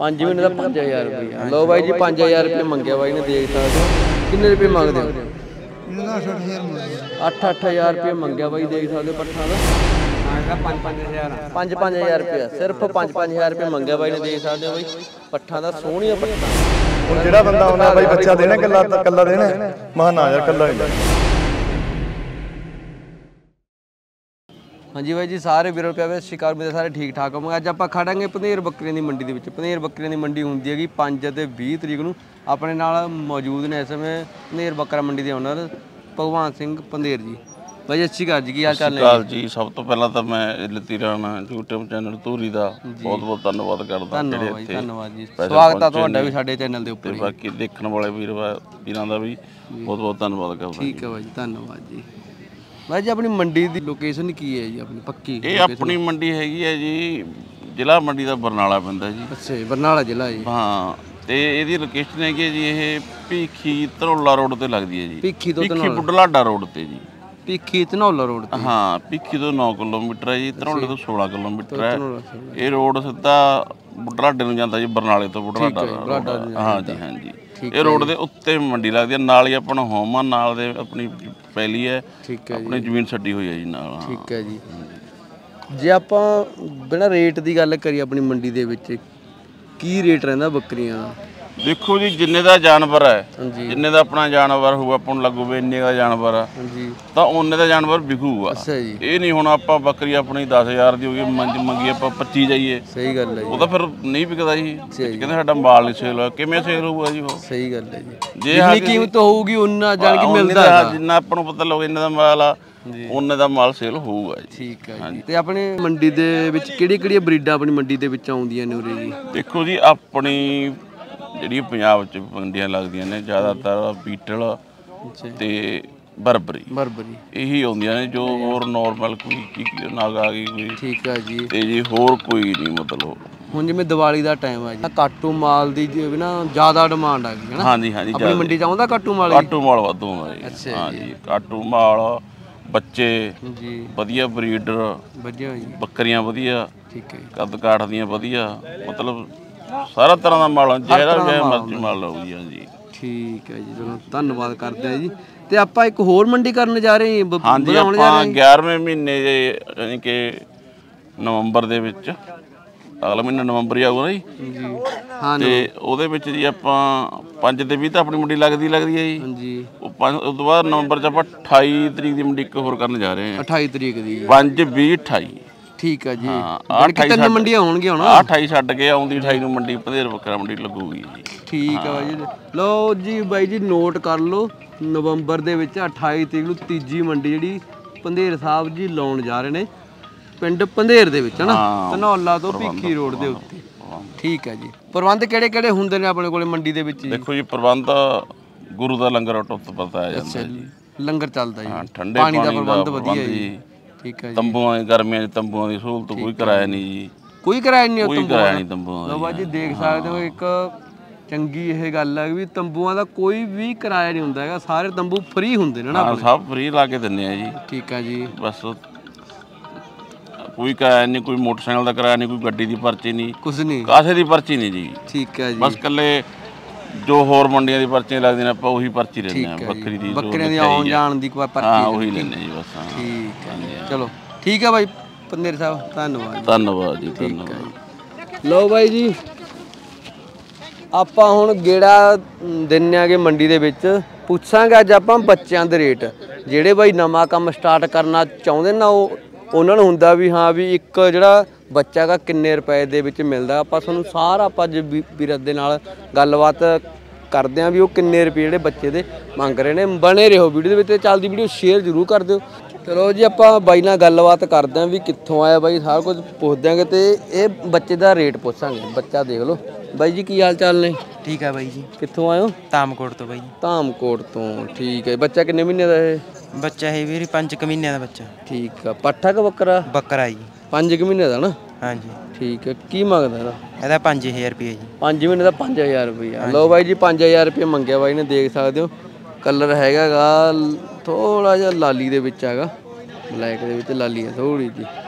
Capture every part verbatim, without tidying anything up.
पाँच महीने का पाँच हज़ार रुपया। लो भाई जी पाँच हज़ार रुपये मंगे भाई ने, देख सकते हो। किन्ने रुपये मंगते हो? अठ अठ हज़ार रुपये मंगे भाई, देख सकते हो पट्ठा का पाँच पाँच हज़ार रुपया, सिर्फ पाँच पाँच हज़ार रुपये मंगे भाई ने, देख सकते हो भाई पट्ठा का सोहनिया पट्ठा। ਹੁਣ ਜਿਹੜਾ ਬੰਦਾ ਆਉਂਦਾ ਬਾਈ ਬੱਚਾ ਦੇਣਾ ਕੱਲਾ ਕੱਲਾ ਦੇਣਾ ਮਾ ਨਾ ਯਾਰ ਕੱਲਾ ਹੀ। हाँ जी भाई जी सारे वीरों पे शिकार मेरे सारे ठीक ठाक होंगे। अज आप खड़ांगे पनेर बकरियां की मंडी के। पनेर बकरियां की मंडी होंगी है पाँच ते बीस तरीक को। अपने नाल मौजूद ने इस समय पनेर बकरा मंडी के ओनर भगवान सिंह पंधेर जी। भाई अच्छी गल जी, की हाल चाल है जी? सब तो पहला तो मैं लती राणा यूट्यूब चैनल धूरी का बहुत बहुत धन्यवाद करदा। धन्यवाद धन्यवाद जी, स्वागत है तुहाडा भी साडे चैनल दे उपर। बाकी देखने वाले वीर वीरां दा भी बहुत बहुत धन्यवाद करदा। ठीक है भाई, धन्यवाद जी। भाई जी अपनी मंडी की लोकेशन की है जी अपनी पक्की? ये अपनी मंडी हैगी है जी, जिला मंडी का बरनाला पैंदा जी। अच्छा बरनाला जिला जी। हाँ ते इहदी लोकेशन हैगी जी, ये भीखी धनौला रोड ते लगदी है जी। भीखी तो भीखी बुढलाडा रोड ते जी। भीखी धनौला रोड ते? हाँ भीखी तो नौ किलोमीटर है जी, धनौले तो सोलह किलोमीटर है। ये रोड सीधा बुढलाडे नूं जांदा जी, बरनाले तो बुढलाडा। हाँ जी हाँ जी, ये रोड के उत्ते मंडी लगती है, नाल ही अपना होम आ, नाल दे अपनी पैली है। ठीक है, अपनी जमीन छड्डी हुई है जी नाल। ठीक है जी। जे आपां बिना रेट की गल करिए अपनी मंडी दे विच की रेट रहिंदा बकरियां दा? देखो जी जिन्ने का जानवर है, जिन्ने का अपना जानवर होगा अपन लगू भी इन्ने का जानवर है तो उन्ने का जानवर बिकूगा। ये नहीं हुण आपां बकरी अपनी दस हज़ार की होगी मंगी आपां पच्ची जाइए, सही गल है, वो तो फिर नहीं बिकदा जी। कहते साडा माल नहीं सेल होया, किवें सेल होगा जी? वो सही गल है जी, जिन्नी कीमत होगी उन्ना जान के मिलदा है, जिन्ना आपां नूं पता लगे इन्ने दा माल आ उन्ने दा माल सेल होऊगा जी। ठीक है जी। ते अपनी मंडी दे विच किहड़ी-किहड़ी ब्रीडां अपनी मंडी दे विच आउंदियां ने उरे जी? देखो जी अपनी ਜਿਹੜੀ ਪੰਜਾਬ ਚ ਮੰਡੀਆਂ ਲੱਗਦੀਆਂ ਨੇ ਜ਼ਿਆਦਾਤਰ ਬੀਟਲ ਤੇ ਬਰਬਰੀ ਬਰਬਰੀ ਇਹੀ ਆਉਂਦੀਆਂ ਨੇ, ਜੋ ਹੋਰ ਨਾਰਮਲ ਕੋਈ ਕੀ ਨਾਗ ਆ ਗਈ ਕੋਈ। ਠੀਕ ਹੈ ਜੀ। ਤੇ ਜੀ ਹੋਰ ਕੋਈ ਨਹੀਂ ਮਤਲਬ। ਹੁਣ ਜਿਵੇਂ ਦੀਵਾਲੀ ਦਾ ਟਾਈਮ ਆ ਜੀ, ਕਾਟੂ ਮਾਲ ਦੀ ਜਿਵੇਂ ਨਾ ਜ਼ਿਆਦਾ ਡਿਮਾਂਡ ਆ ਗਈ ਹੈ ਨਾ? ਹਾਂਜੀ ਹਾਂਜੀ, ਆਪਣੀ ਮੰਡੀ ਚ ਆਉਂਦਾ ਕਾਟੂ ਮਾਲ? ਕਾਟੂ ਮਾਲ ਵਾਧੂ ਆਉਂਦਾ ਜੀ। ਹਾਂ ਜੀ, ਕਾਟੂ ਮਾਲ ਬੱਚੇ ਜੀ ਵਧੀਆ, ਬਰੀਡਰ ਵਧੀਆ ਜੀ, ਬੱਕਰੀਆਂ ਵਧੀਆ। ਠੀਕ ਹੈ, ਕੱਦ ਕਾਠ ਦੀਆਂ ਵਧੀਆ, ਮਤਲਬ ਸਾਰਾ ਤਰ੍ਹਾਂ ਦਾ ਮਾਲ ਜਿਹੜਾ ਜਿਹੜਾ ਮਰਜ਼ੀ ਮਾਲ ਲਓ ਜੀ। ਹਾਂਜੀ ਠੀਕ ਹੈ ਜੀ, ਚਲੋ ਧੰਨਵਾਦ ਕਰਦੇ ਹਾਂ ਜੀ। ਤੇ ਆਪਾਂ ਇੱਕ ਹੋਰ ਮੰਡੀ ਕਰਨ ਜਾ ਰਹੇ ਹਾਂ? ਹਾਂਜੀ ਆਪਾਂ ਗਿਆਰਵੇਂ ਮਹੀਨੇ ਯਾਨੀ ਕਿ ਨਵੰਬਰ ਦੇ ਵਿੱਚ, ਅਗਲਾ ਮਹੀਨਾ ਨਵੰਬਰ ਹੀ ਆਊਗਾ ਜੀ ਜੀ। ਹਾਂ ਤੇ ਉਹਦੇ ਵਿੱਚ ਜੀ ਆਪਾਂ ਪੰਜ ਤੇ ਵੀਹ ਤਾਂ ਆਪਣੀ ਮੰਡੀ ਲੱਗਦੀ ਲੱਗਦੀ ਹੈ ਜੀ। ਹਾਂਜੀ ਉਹ ਪੰਜ ਉਸ ਤੋਂ ਬਾਅਦ ਨਵੰਬਰ 'ਚ ਆਪਾਂ ਅਠਾਈ ਤਰੀਕ ਦੀ ਮੰਡੀ ਇੱਕ ਹੋਰ ਕਰਨ ਜਾ ਰਹੇ ਹਾਂ। ਅਠਾਈ ਤਰੀਕ ਦੀ? ਪੰਜ ਵੀਹ ਅਠਾਈ। ਠੀਕ ਹੈ ਜੀ। ਤਿੰਨ ਮੰਡੀਆਂ ਹੋਣਗੀਆਂ ਹੁਣ? ਅਠਾਈ ਛੱਡ ਕੇ ਆਉਂਦੀ ਅਠਾਈ ਨੂੰ ਮੰਡੀ ਪਧੇਰ ਬੱਕਰਾ ਮੰਡੀ ਲੱਗੂਗੀ ਜੀ। ਠੀਕ ਹੈ ਬਾਈ ਜੀ, ਲਓ ਜੀ ਬਾਈ ਜੀ ਨੋਟ ਕਰ ਲਓ, ਨਵੰਬਰ ਦੇ ਵਿੱਚ ਅਠਾਈ ਤਰੀਕ ਨੂੰ ਤੀਜੀ ਮੰਡੀ ਜਿਹੜੀ ਪੰਧੇਰ ਸਾਹਿਬ ਜੀ ਲਾਉਣ ਜਾ ਰਹੇ ਨੇ ਪਿੰਡ ਪੰਧੇਰ ਦੇ ਵਿੱਚ, ਹੈ ਨਾ, ਧਨੌਲਾ ਤੋਂ ਭੀਖੀ ਰੋਡ ਦੇ ਉੱਤੇ। ਠੀਕ ਹੈ ਜੀ। ਪ੍ਰਬੰਧ ਕਿਹੜੇ ਕਿਹੜੇ ਹੁੰਦੇ ਨੇ ਆਪਣੇ ਕੋਲੇ ਮੰਡੀ ਦੇ ਵਿੱਚ? ਦੇਖੋ ਜੀ ਪ੍ਰਬੰਧ ਗੁਰੂ ਦਾ ਲੰਗਰ ਟੁੱਟ ਪਤਾ ਜਾਂਦਾ ਜੀ, ਲੰਗਰ ਚੱਲਦਾ ਜੀ, ਠੰਡੇ ਪਾਣੀ ਦਾ ਪ੍ਰਬੰਧ ਵਧੀਆ ਜੀ। ਠੀਕ ਹੈ ਜੀ। ਤੰਬੂਆਂ ਦੀ ਗਰਮੀਆਂ 'ਚ ਤੰਬੂਆਂ ਦੀ ਸਹੂਲਤ ਕੋਈ ਕਿਰਾਇਆ ਨਹੀਂ ਜੀ, ਕੋਈ ਕਿਰਾਇਆ ਨਹੀਂ, ਕੋਈ ਕਿਰਾਇਆ ਨਹੀਂ ਤੰਬੂਆਂ ਦਾ। ਬਾਬਾ ਜੀ ਦੇਖ ਸਕਦੇ ਹੋ ਇੱਕ ਚੰਗੀ ਇਹ ਗੱਲ ਹੈ ਵੀ ਤੰਬੂਆਂ ਦਾ ਕੋਈ ਵੀ ਕਿਰਾਇਆ ਨਹੀਂ ਹੁੰਦਾ ਹੈਗਾ, ਸਾਰੇ ਤੰਬੂ ਫ੍ਰੀ ਹੁੰਦੇ ਨੇ ਨਾ, ਸਭ ਫ੍ਰੀ ਲਾ ਕੇ ਦਿੰਦੇ ਆ ਜੀ। ਠੀਕ ਹੈ ਜੀ। ਬਸ ਕੋਈ ਕਿਰਾਇਆ ਨਹੀਂ, ਕੋਈ ਮੋਟਰਸਾਈਕਲ ਦਾ ਕਿਰਾਇਆ ਨਹੀਂ, ਕੋਈ ਗੱਡੀ ਦੀ ਪਰਚੀ ਨਹੀਂ, ਕੁਝ ਨਹੀਂ, ਕਾਸੇ ਦੀ ਪਰਚੀ ਨਹੀਂ ਜੀ। ਠੀਕ ਹੈ ਜੀ। ਬਸ ਇਕੱਲੇ ਜੋ ਹੋਰ ਮੰਡੀਆਂ ਦੀ ਪਰਚੀਆਂ ਲੱਗਦੀਆਂ ਨੇ ਆਪਾਂ ਉਹੀ ਪਰਚੀ ਲੈਂਦੇ ਆ, ਬੱਕਰੀ ਦੀ ਬੱਕਰੀਆਂ ਦੀ ਆਉਣ ਜਾਣ ਦੀ ਕੋਈ ਪਰਚੀ ਹਾਂ ਉਹੀ ਲੈਂਦੇ ਜੀ ਬਸ। ਠੀਕ ਹੈ, ਚਲੋ ਠੀਕ ਹੈ ਬਾਈ ਪੰਧੇਰ ਸਾਹਿਬ, ਧੰਨਵਾਦ। ਧੰਨਵਾਦ ਜੀ, ਧੰਨਵਾਦ। ਲਓ ਬਾਈ ਜੀ ਆਪਾਂ ਹੁਣ ਗੇੜਾ ਦਿੰਦੇ ਆਗੇ ਮੰਡੀ ਦੇ ਵਿੱਚ, ਪੁੱਛਾਂਗੇ ਅੱਜ ਆਪਾਂ ਬੱਚਿਆਂ ਦੇ ਰੇਟ। ਜਿਹੜੇ ਬਾਈ ਨਵਾਂ ਕੰਮ ਸਟਾਰਟ ਕਰਨਾ ਚਾਹੁੰਦੇ ਨਾ ਉਹ ਉਹਨਾਂ ਨੂੰ ਹੁੰਦਾ ਵੀ ਹਾਂ ਵੀ ਇੱਕ ਜਿਹੜਾ ਬੱਚਾ ਗਾ ਕਿੰਨੇ ਰੁਪਏ ਦੇ ਵਿੱਚ ਮਿਲਦਾ। ਆਪਾਂ ਤੁਹਾਨੂੰ ਸਾਰਾ ਆਪਾਂ ਅੱਜ ਵੀਰ ਦੇ ਨਾਲ ਗੱਲਬਾਤ ਕਰਦੇ ਹਾਂ ਵੀ ਉਹ ਕਿੰਨੇ ਰੁਪਏ ਜਿਹੜੇ ਬੱਚੇ ਦੇ ਮੰਗ ਰਹੇ ਨੇ। ਬਣੇ ਰਹੋ ਵੀਡੀਓ ਦੇ ਵਿੱਚ, ਚੱਲਦੀ ਵੀਡੀਓ ਸ਼ੇਅਰ ਜ਼ਰੂਰ ਕਰ ਦਿਓ। ਚਲੋ ਜੀ ਆਪਾਂ ਬਾਈ ਨਾਲ ਗੱਲਬਾਤ ਕਰਦੇ ਹਾਂ ਵੀ ਕਿੱਥੋਂ ਆਇਆ ਬਾਈ, ਸਾਰਾ ਕੁਝ ਪੁੱਛ ਦਿਆਂਗੇ ਤੇ ਇਹ ਬੱਚੇ ਦਾ ਰੇਟ ਪੁੱਛਾਂਗੇ। ਬੱਚਾ ਦੇਖ ਲਓ। ਬਾਈ ਜੀ ਕੀ ਹਾਲ ਚਾਲ ਨੇ? ਠੀਕ ਹੈ ਬਾਈ ਜੀ। ਕਿੱਥੋਂ ਆਏ ਹੋ? ਧਾਮਕੋਟ ਤੋਂ ਬਾਈ। ਧਾਮਕੋਟ ਤੋਂ, ਠੀਕ ਹੈ। ਬੱਚਾ ਕਿੰਨੇ ਮਹੀਨੇ ਦਾ ਇਹ? ਬੱਚਾ ਇਹ ਵੀਰ ਪੰਜ ਕੁ ਮਹੀਨਿਆਂ ਦਾ ਬੱਚਾ। ਠੀਕ ਆ। ਪੱਠਾ ਕਿ ਬੱਕਰਾ? ਬੱਕਰਾ ਜੀ। ਪੰਜ ਕੁ ਮਹੀਨੇ ਦਾ ਨਾ? ਹਾਂਜੀ ਠੀਕ ਹੈ। ਕੀ ਮੰਗਦਾ ਇਹਦਾ? ਇਹਦਾ ਪੰਜ ਹਜ਼ਾਰ ਰੁਪਏ ਜੀ। ਪੰਜ ਮਹੀਨੇ ਦਾ ਪੰਜ ਹਜ਼ਾਰ ਰੁਪਈਆ। ਲਓ ਬਾਈ ਜੀ ਪੰਜ ਹਜ਼ਾਰ ਰੁਪਏ ਮੰਗਿਆ ਬਾਈ ਨੇ, ਦੇਖ ਸਕਦੇ ਹੋ। ਕਲਰ ਹੈਗਾ ਗਾ ਥੋੜ੍ਹਾ ਜਿਹਾ ਲਾਲੀ ਦੇ ਵਿੱਚ ਹੈਗਾ, ਬਲੈਕ ਦੇ ਵਿੱਚ ਲਾਲੀ ਹੈ ਥੋੜ੍ਹੀ ਜਿਹੀ।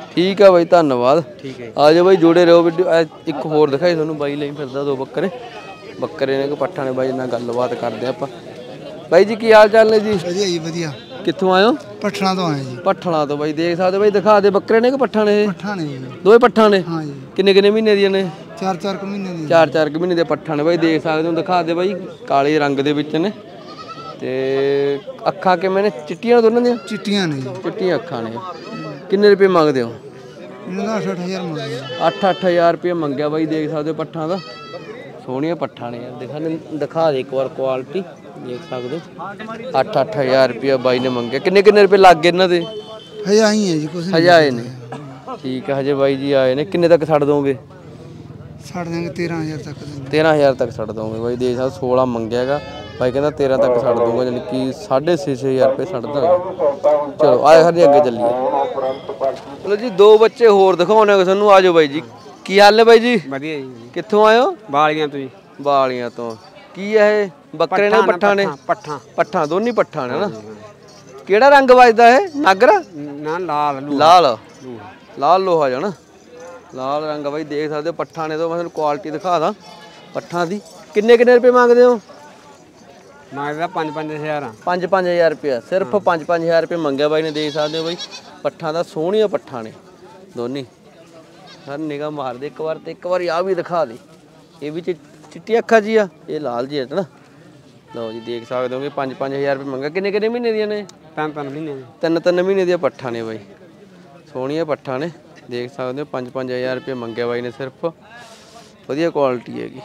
ਠੀਕ ਆ ਬਾਈ ਧੰਨਵਾਦ। ਠੀਕ ਹੈ ਆ ਜਾਓ ਬਾਈ ਜੁੜੇ ਰਹੋ ਵੀਡੀਓ। ਇੱਕ ਹੋਰ ਦਿਖਾਈ ਤੁਹਾਨੂੰ ਬਾਈ ਲਈ ਫਿਰਦਾ ਦੋ ਬੱਕਰੇ ਬੱਕਰੇ ਨੇ ਕਿ ਪੱਠਾ ਨੇ ਬਾਈ ਨਾਲ ਗੱਲਬਾਤ ਕਰਦੇ ਆਪਾਂ। ਬਾਈ ਜੀ ਕੀ ਹਾਲ ਚਾਲ ਨੇ ਜੀ? ਵਧੀਆ ਜੀ ਵਧੀਆ। ਕਿੱਥੋਂ ਆਏ ਹੋ? ਪੱਠਣਾ ਤੋਂ ਆਏ ਜੀ। ਪੱਠਣਾ ਤੋਂ ਬਾਈ ਦੇਖ ਸਕਦੇ ਬਾਈ ਦਿਖਾ ਦੇ ਬੱਕਰੇ ਨੇ ਕਿ ਪੱਠਾ ਨੇ? ਪੱਠਾ ਨੇ ਜੀ। ਦੋਵੇਂ ਪੱਠਾ ਨੇ? ਹਾਂ ਜੀ। ਕਿੰਨੇ ਕਿੰਨੇ ਮਹੀਨੇ ਦੀਆਂ ਨੇ? ਚਾਰ ਚਾਰ ਕੁ ਮਹੀਨੇ ਦੀ। ਚਾਰ ਚਾਰ ਕੁ ਮਹੀਨੇ ਦੇ ਪੱਠਾ ਨੇ ਬਾਈ ਦੇਖ ਸਕਦੇ ਹੋ। ਦਿਖਾ ਦੇ ਬਾਈ ਕਾਲੇ ਰੰਗ ਦੇ ਵਿੱਚ ਨੇ ਤੇ ਅੱਖਾਂ ਕਿਵੇਂ ਨੇ? ਚਿੱਟੀਆਂ ਦੋਨਾਂ ਦੀਆਂ? ਚਿੱਟੀਆਂ ਨੇ ਜੀ। ਚਿੱਟੀਆਂ ਅੱਖਾਂ ਨੇ। ਕਿੰਨੇ ਰੁਪਏ ਮੰਗਦੇ ਹੋ? ਇਹਨਾਂ ਦਾ ਅੱਠ ਅੱਠ ਹਜ਼ਾਰ ਮੰਗਿਆ। ਅੱਠ ਅੱਠ ਹਜ਼ਾਰ ਰੁਪਏ ਮੰਗਿਆ ਬਾਈ ਦੇਖ ਸਕਦੇ ਹੋ ਪੱਠਾਂ ਦਾ। ਸੋਹਣੀਆਂ ਪੱਠਾਂ ਨੇ ਯਾਰ ਦਿਖਾ ਦਿਖਾ ਦੇ ਇੱਕ ਵਾਰ ਕੁਆਲਿਟੀ ਦੇਖ ਸਕਦੇ ਹੋ। ਅੱਠ ਅੱਠ ਹਜ਼ਾਰ ਰੁਪਏ ਬਾਈ ਨੇ ਮੰਗਿਆ। ਕਿੰਨੇ ਕਿੰਨੇ ਰੁਪਏ ਲੱਗ ਗਏ ਇਹਨਾਂ ਦੇ? ਹਜੇ ਆਈ ਹੈ ਜੀ ਕੁਛ ਹਜੇ ਆਏ ਨੇ। ਠੀਕ ਹੈ ਹਜੇ ਬਾਈ ਜੀ ਆਏ ਨੇ। ਕਿੰਨੇ ਤੱਕ ਛੱਡ ਦੋਗੇ? ਛੱਡ ਦਾਂਗੇ ਤੇਰਾਂ ਹਜ਼ਾਰ ਤੱਕ। ਤੇਰਾਂ ਹਜ਼ਾਰ ਤੱਕ ਛੱਡ ਦੋਗੇ ਬਾਈ ਦੇਖ ਸਕਦੇ। ਸੋਲਾਂ ਮੰਗਿਆ ਹੈਗਾ ਬਾਈ ਕਹਿੰਦਾ ਤੇਰਾਂ ਤੱਕ ਛੱਡ ਦੂੰਗਾ ਯਾਨੀ ਕਿ ਸਾਢੇ ਛੇ ਛੇ ਹਜ਼ਾਰ ਰੁਪਏ ਛੱਡ ਦਾਂਗੇ। ਚਲੋ ਆਏ ਖੜੀ ਅੱਗੇ ਚੱਲੀਏ। ਚਲੋ ਜੀ ਦੋ ਬੱਚੇ ਹੋਰ ਦਿਖਾਉਣੇ ਸਾਨੂੰ। ਆ ਜਾਓ ਬਾਈ ਜੀ। ਕੀ ਹਾਲ ਨੇ ਬਾਈ ਜੀ? ਵਧੀਆ ਜੀ। ਕਿੱਥੋਂ ਆਏ ਹੋ? ਬਾਲੀਆਂ ਤੋਂ ਜੀ। ਬਾਲੀਆਂ ਤੋਂ। ਕੀ ਹੈ ਇਹ ਬੱਕਰੇ ਨੇ ਪੱਠਾ ਨੇ? ਪੱਠਾ ਪੱਠਾ ਦੋਨੀ ਪੱਠਾ ਨੇ ਨਾ। ਕਿਹੜਾ ਰੰਗ ਵੱਜਦਾ ਇਹ? ਨਾਗਰਾ ਨਾ ਲਾਲ ਲਾਲ ਲਾਲ ਲੋਹਾ ਜਾਣਾ ਲਾਲ ਰੰਗ ਬਾਈ ਦੇਖ ਸਕਦੇ ਹੋ ਪੱਠਾ ਨੇ। ਤੋਂ ਮੈਂ ਤੁਹਾਨੂੰ ਕੁਆਲਿਟੀ ਦਿਖਾ ਦਾਂ ਪੱਠਾਂ ਦੀ। ਕਿੰਨੇ ਕਿੰਨੇ ਰੁਪਏ ਮੰਗਦੇ ਹੋ? ਮੰਗਦਾ ਪੰਜ ਪੰਜ ਹਜ਼ਾਰ। ਪੰਜ ਪੰਜ ਹਜ਼ਾਰ ਰੁਪਇਆ ਸਿਰਫ ਪੰਜ ਪੰਜ ਹਜ਼ਾਰ ਰੁਪਏ ਮੰਗਿਆ ਬਾਈ ਨੇ। ਦੇਖ ਸਕਦੇ ਹੋ ਬਾਈ ਪੱਠਾਂ ਦਾ ਸੋਹਣੀਆਂ ਪੱਠਾਂ ਨੇ ਦੋਨੀ। ਸਰ ਨਿਗਾਹ ਮਾਰ ਦੇ ਇੱਕ ਵਾਰ ਤੇ ਇੱਕ ਵਾਰ ਆਹ ਵੀ ਦਿਖਾ ਦੇ। ਇਹ ਵੀ ਚਿੱਟੀ ਅੱਖਾਂ ਜੀ ਆ ਇਹ ਲਾਲ ਜੀ ਹੈ ਨਾ। ਲਓ ਜੀ ਦੇਖ ਸਕਦੇ ਹੋ ਕਿ ਪੰਜ ਪੰਜ ਹਜ਼ਾਰ ਰੁਪਏ ਮੰਗਿਆ। ਕਿੰਨੇ ਕਿੰਨੇ ਮਹੀਨੇ ਦੀਆਂ ਨੇ? ਤਿੰਨ ਤਿੰਨ ਮਹੀਨੇ ਤਿੰਨ ਤਿੰਨ ਮਹੀਨੇ ਦੀਆਂ ਪੱਠਾਂ ਨੇ ਬਾਈ। ਸੋਹਣੀਆਂ ਪੱਠਾਂ ਨੇ ਦੇਖ ਸਕਦੇ ਹੋ। ਪੰਜ ਪੰਜ ਹਜ਼ਾਰ ਰੁਪਏ ਮੰਗਿਆ ਬਾਈ ਨੇ ਸਿਰਫ। ਵਧੀਆ ਕੁਆਲਿਟੀ ਹੈਗੀ।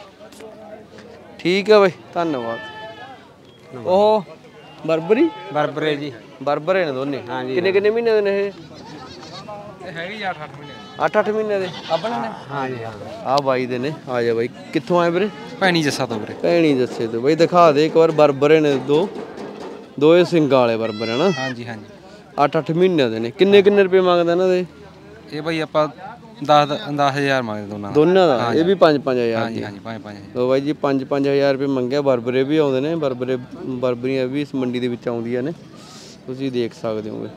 ਠੀਕ ਹੈ ਬਾਈ ਧੰਨਵਾਦ। ਉਹ ਬਰਬਰੀ ਬਰਬਰੇ ਜੀ। ਬਰਬਰੇ ਨੇ ਦੋਨੇ। ਹਾਂਜੀ। ਕਿੰਨੇ ਕਿੰਨੇ ਮਹੀਨੇ ਦੇ ਨੇ ਇਹ? ਹੈਗੀ ਅੱਠ ਅੱਠ ਮਹੀਨੇ। ਅੱਠ ਅੱਠ ਮਹੀਨੇ ਦੇ ਆਪਣੇ ਨੇ? ਹਾਂਜੀ ਹਾਂ। ਆਹ ਬਾਈ ਦੇ ਨੇ। ਆ ਜਾ ਬਾਈ। ਕਿੱਥੋਂ ਆਏ ਵੀਰੇ? ਭੈਣੀ ਜੱਸਾ ਤੋਂ ਵੀਰੇ। ਭੈਣੀ ਜੱਸੇ ਤੋਂ ਬਾਈ ਦਿਖਾ ਦੇ ਇੱਕ ਵਾਰ। ਬਰਬਰੇ ਨੇ ਦੋ ਦੋਏ ਸਿੰਘਾਂ ਵਾਲੇ ਬਰਬਰ ਹੈ ਨਾ? ਹਾਂਜੀ ਹਾਂਜੀ। ਅੱਠ ਅੱਠ ਮਹੀਨਿਆਂ ਦੇ ਨੇ। ਕਿੰਨੇ ਕਿੰਨੇ ਰੁਪਏ ਮੰਗਦਾ ਇਹਨਾਂ ਦੇ? ਇਹ ਬਾਈ ਆਪਾਂ ਦਸ ਦਸ ਹਜ਼ਾਰ ਮੰਗਦੇ ਦੋਨਾਂ ਦਾ। ਦੋਨਾਂ ਦਾ? ਇਹ ਵੀ ਪੰਜ ਪੰਜ ਹਜ਼ਾਰ? ਹਾਂਜੀ ਹਾਂਜੀ ਪੰਜ ਪੰਜ ਹਜ਼ਾਰ। ਲੋ ਬਾਈ ਜੀ ਪੰਜ ਪੰਜ ਹਜ਼ਾਰ ਰੁਪਏ ਮੰਗਿਆ। ਬਰਬਰੇ ਵੀ ਆਉਂਦੇ ਨੇ। ਬਰਬਰੇ ਬਰਬਰੀਆਂ ਵੀ ਇਸ ਮੰਡੀ ਦੇ ਵਿੱਚ ਆਉਂਦੀਆਂ ਨੇ ਤੁਸੀਂ ਦੇਖ ਸਕਦੇ ਹੋਗੇ।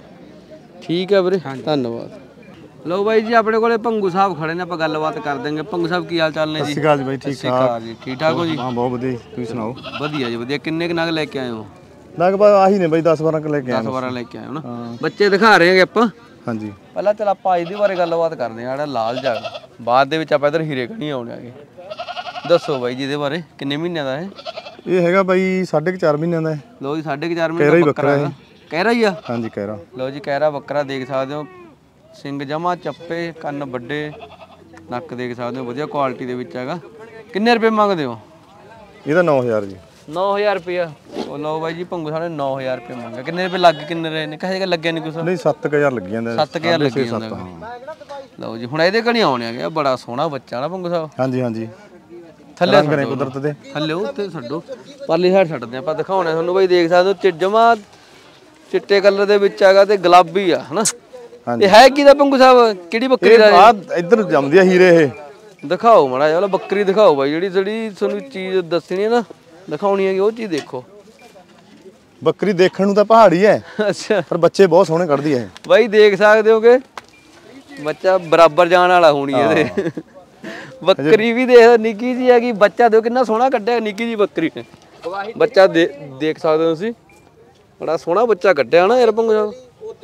ਠੀਕ ਹੈ ਵੀਰੇ ਧੰਨਵਾਦ। ਲਓ ਬਾਈ ਜੀ ਆਪਣੇ ਕੋਲੇ ਭੰਗੂ ਸਾਹਿਬ ਖੜੇ ਨੇ। ਆਪਾਂ ਗੱਲਬਾਤ ਕਰ ਦਾਂਗੇ। ਭੰਗੂ ਸਾਹਿਬ ਕੀ ਹਾਲ ਚਾਲ ਨੇ ਜੀ? ਸਤਿ ਸ਼੍ਰੀ ਅਕਾਲ ਜੀ ਬਾਈ। ਠੀਕ ਠਾਕ ਜੀ ਠੀਕ ਠਾਕ ਹੋ ਜੀ? ਹਾਂ ਬਹੁਤ ਵਧੀਆ। ਤੁਸੀਂ ਸੁਣਾਓ? ਵਧੀਆ ਜੀ ਵਧੀਆ। ਕਿੰਨੇ ਕੁ ਨਗ ਲੈ ਕੇ ਆਏ ਹੋ? ਲਗਭਗ ਆਹੀ ਨੇ ਬਾਈ ਦਸ ਬਾਰਾਂ ਕ ਲੈ ਕੇ ਆਏ। ਦਸ ਬਾਰਾਂ ਲੈ ਕੇ ਆਏ ਹੋ ਨਾ। ਬੱਚੇ ਦਿਖਾ ਰਹੇ ਹੈਗੇ ਆਪਾਂ। ਹਾਂਜੀ ਪਹਿਲਾਂ ਚਲ ਆਪਾਂ ਇਹਦੇ ਬਾਰੇ ਗੱਲਬਾਤ ਕਰਦੇ ਹਾਂ। ਜਿਹੜਾ ਲਾਲ ਜਾਗ ਬਾਅਦ ਦੇ ਵਿੱਚ ਆਪਾਂ ਇਧਰ ਹੀਰੇ ਕਣੀ ਆਉਣੇ ਆਗੇ। ਦੱਸੋ ਬਾਈ ਜੀ ਇਹਦੇ ਬਾਰੇ। ਕਿੰਨੇ ਮਹੀਨਿਆਂ ਦਾ ਹੈ ਇਹ? ਹੈਗਾ ਬਾਈ ਸਾਢੇ ਕੁ ਚਾਰ ਮਹੀਨਿਆਂ ਦਾ ਹੈ। ਲੋ ਜੀ ਸਾਢੇ ਕੁ ਚਾਰ ਮਹੀਨੇ ਦਾ ਬੱਕਰਾ ਹੈ। ਕਹਿਰਾ ਹੀ ਆ? ਹਾਂਜੀ ਕਹਿਰਾ। ਲੋ ਜੀ ਕਹਿਰਾ ਬੱਕਰਾ ਦੇਖ ਸਕਦੇ ਹੋ। ਸਿੰਘ ਜਮਾ ਚੱਪੇ ਕੰਨ ਵੱਡੇ ਨੱਕ ਦੇਖ ਸਕਦੇ ਹੋ। ਵਧੀਆ ਕੁਆਲਿਟੀ ਦੇ ਵਿੱਚ ਹੈਗਾ। ਕਿੰਨੇ ਰੁਪਏ ਮੰਗਦੇ ਹੋ? ਇਹਦਾ ਨੌ ਹਜ਼ਾਰ ਜੀ। ਨੌ ਹਜ਼ਾਰ ਰੁਪਇਆ। ਉਹ ਲਓ ਬਾਈ ਜੀ ਭੰਗੂ ਸਾਹਿਬ ਨੇ ਨੌ ਹਜ਼ਾਰ ਰੁਪਏ ਮੰਗਿਆ। ਕਿੰਨੇ ਰੁਪਏ ਲੱਗ ਕਿੰਨੇ ਰਹੇ ਨੇ? ਕਹੇ ਲੱਗਿਆ ਨਹੀਂ ਕੁਛ? ਨਹੀਂ ਸੱਤ ਕੁ ਹਜ਼ਾਰ ਲੱਗੀ ਜਾਂਦਾ। ਸੱਤ ਕੁ ਹਜ਼ਾਰ ਲੱਗੀ ਜਾਂਦਾ। ਲਓ ਜੀ ਹੁਣ ਇਹਦੇ ਕਣੀ ਆਉਣੇ ਆ। ਬੜਾ ਸੋਹਣਾ ਬੱਚਾ ਨਾ ਭੰਗੂ ਸਾਹਿਬ। ਹਾਂਜੀ ਹਾਂਜੀ। ਥੱਲੇ ਕਰੇ ਕੁਦਰਤ ਦੇ ਥੱਲੇ ਉੱਤੇ ਛੱਡੋ ਪਰਲੀ ਸਾਈਡ ਛੱਡਦੇ ਆਪਾਂ ਦਿਖਾਉਣੇ ਤੁਹਾਨੂੰ ਬਾਈ ਦੇਖ ਸਕਦੇ ਹੋ। ਜਮਾ ਚਿੱਟੇ ਕਲਰ ਦੇ ਵਿੱਚ ਹੈਗਾ ਤੇ ਗੁਲਾਬੀ ਆ ਹਨਾ। ਇਹ ਹੈ ਕੀ ਦਾ ਭੰਗੂ ਸਾਹਿਬ? ਕਿਹੜੀ ਬੱਕਰੀ ਦਾ? ਆ ਇੱਧਰ ਜੰਮਦੀ ਆ ਹੀਰੇ ਇਹ। ਦਿਖਾਓ ਮਾੜਾ ਜਿਹਾ ਬੱਕਰੀ ਦਿਖਾਓ ਬਾਈ। ਜਿਹੜੀ ਜਿਹੜੀ ਤੁਹਾਨੂੰ ਚੀਜ਼ ਦੱਸਣੀ ਹੈ ਨਾ ਦਿਖਾਉਣੀ ਹੈਗੀ ਉਹ ਚੀਜ਼ ਦੇਖੋ। ਬੱਕਰੀ ਦੇਖਣ ਨੂੰ ਤਾਂ ਪਹਾੜੀ ਹੈ ਅੱਛਾ ਪਰ ਬੱਚੇ ਬਹੁਤ ਸੋਹਣੇ ਕੱਢਦੀ ਹੈ ਬਾਈ। ਦੇਖ ਸਕਦੇ ਹੋ ਕਿ ਬੱਚਾ ਬਰਾਬਰ ਜਾਣ ਵਾਲਾ ਹੋਣੀ ਇਹਦੇ। ਬੱਕਰੀ ਵੀ ਦੇਖ ਨਿੱਕੀ ਜੀ ਹੈਗੀ। ਬੱਚਾ ਦੇਖੋ ਕਿੰਨਾ ਸੋਹਣਾ ਕੱਢਿਆ ਨਿੱਕੀ ਜੀ ਬੱਕਰੀ ਨੇ। ਬੱਚਾ ਦੇਖ ਸਕਦੇ ਹੋ ਤੁਸੀਂ। ਬੜਾ ਸੋਹਣਾ ਬੱਚਾ ਕੱਢਿਆ ਨਾ ਯਾਰ ਭੰਗੂ ਸਾਹਿਬ।